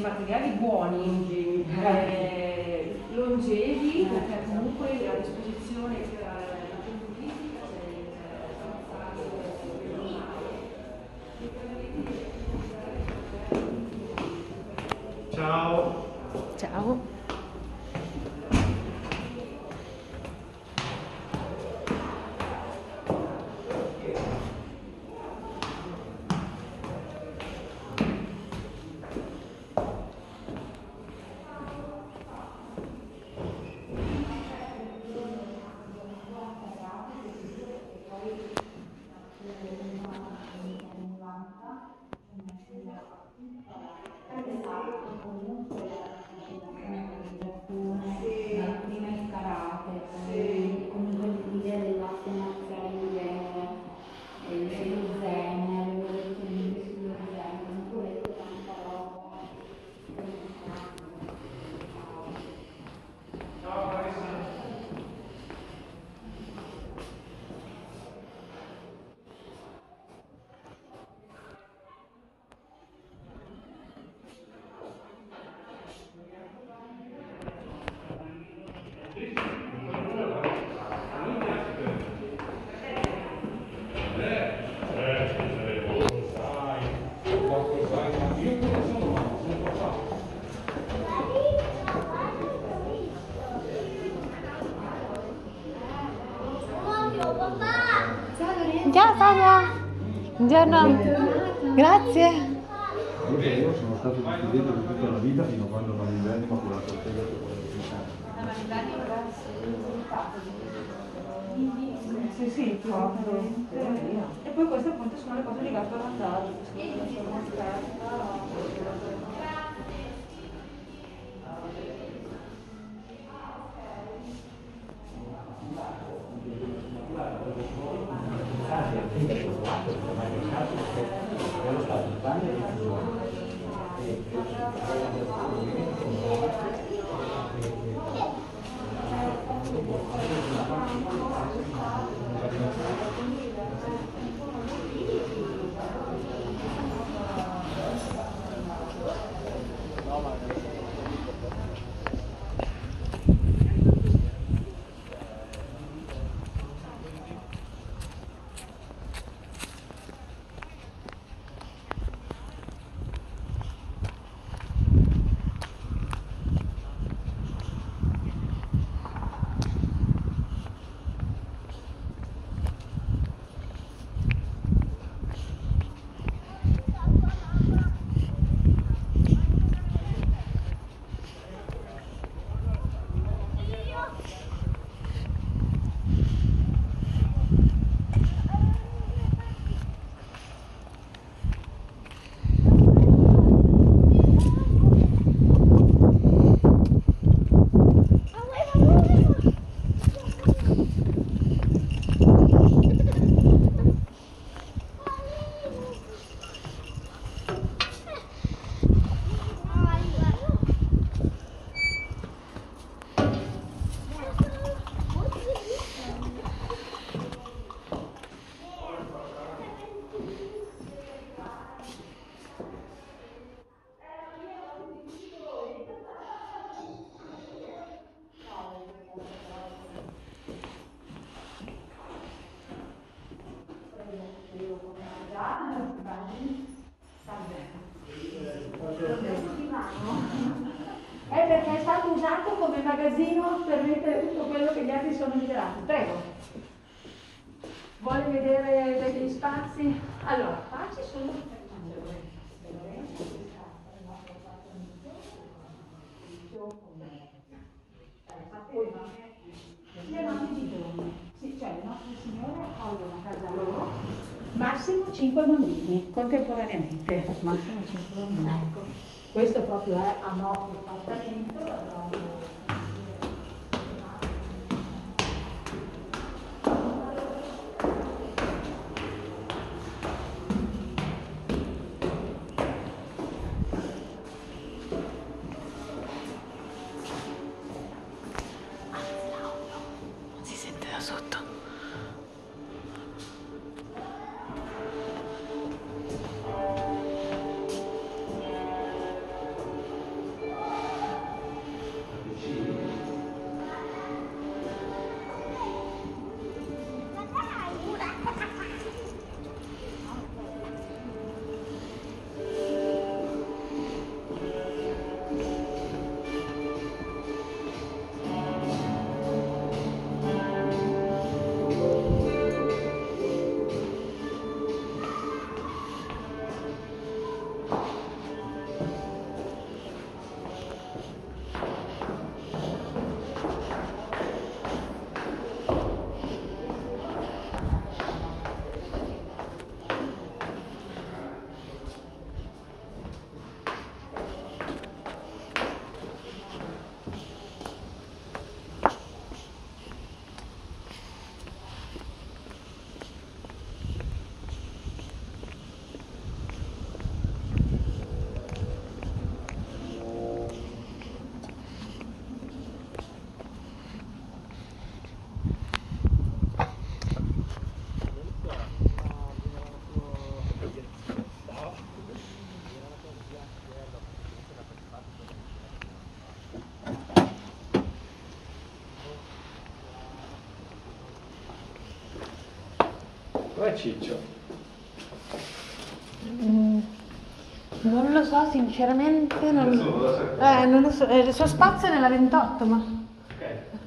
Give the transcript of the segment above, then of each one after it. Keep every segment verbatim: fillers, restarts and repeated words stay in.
materiali buoni, eh, longevi, perché comunque a disposizione la tempistica c'è. Ciao. Ciao. Ciao Sandra! Buongiorno! Grazie! Io sono stato studente per tutta la vita fino a quando non mi venne, ma con la sorpresa che Sì, sì, proprio. E poi queste appunto sono le cose legate al vantaggio. È perché è stato usato come magazzino per mettere tutto quello che gli altri sono liberati. Prego. Vuole vedere degli spazi? Allora, qua ci sono... Le nonni di giorno. Sì, cioè le nostre signore hanno a casa loro massimo cinque bambini contemporaneamente. Massimo cinque bambini. Ecco. Questo proprio è a nostro appartamento. Dov'è Ciccio? Mm, non lo so, sinceramente. Non lo, eh, non lo so. Eh, il suo spazio è nella ventotto, ma. Ok.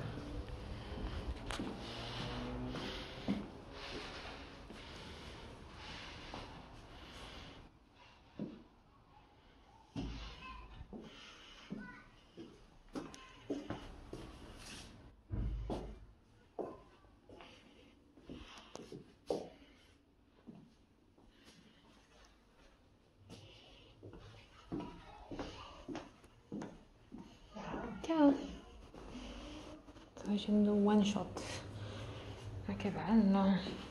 Ciao. Sto facendo un one shot. Ma che bello.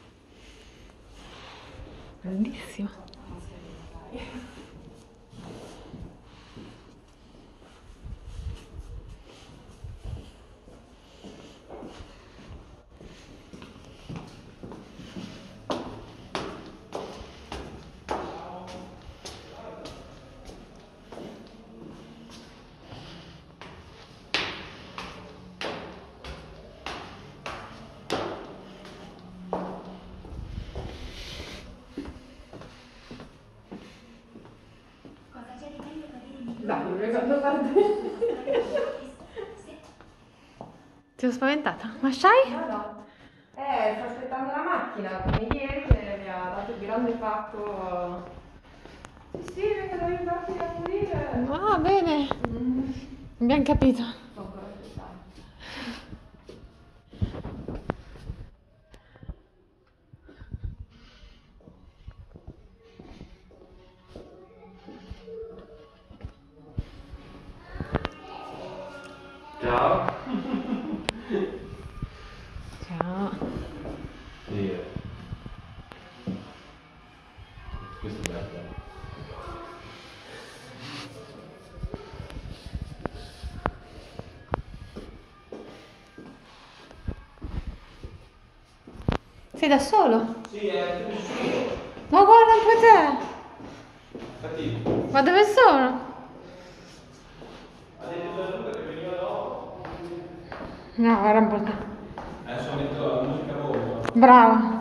Bellissimo. Dai, vorrei quando parte. Ti ho spaventata? Ma sai? No, no. Eh, sto aspettando la macchina, come ieri che mi ha dato il grande pacco. Sì, sì, perché devo aiutarti a pulire. Ah, bene. Mm. Abbiamo capito. Sto ancora aspettando. Ciao. Ciao. Sì. Questo è bello. Sei da solo? Sì, è nessuno. Ma guarda anche Infatti, te! Ma dove sono? ha detto già Luca che veniva dopo. No, era un po'. Adesso metto la musica bomba. Brava.